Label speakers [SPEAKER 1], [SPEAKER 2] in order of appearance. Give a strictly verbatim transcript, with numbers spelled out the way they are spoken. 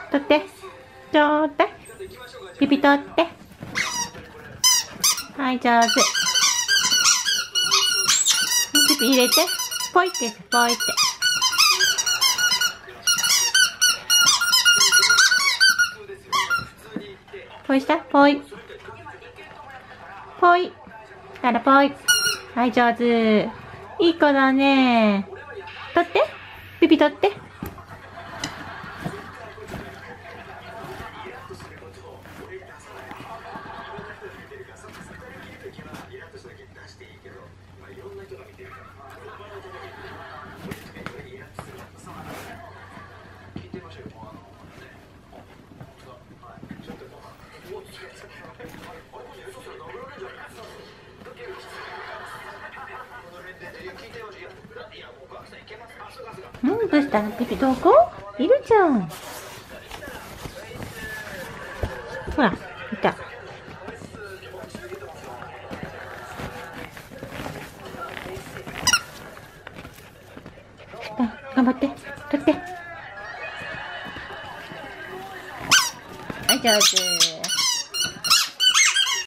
[SPEAKER 1] 取って。ちょうだい。ピピ取って。はい、上手。ピピ入れて。ポイって、ポイって。ポイしたポイ。ポイ。たらポイ。はい、上手。いい子だね。取って。ピピ取って。うん、どうしたのピピ、どこいるじゃん。ほら、いた。頑張って、取って。はい、上手。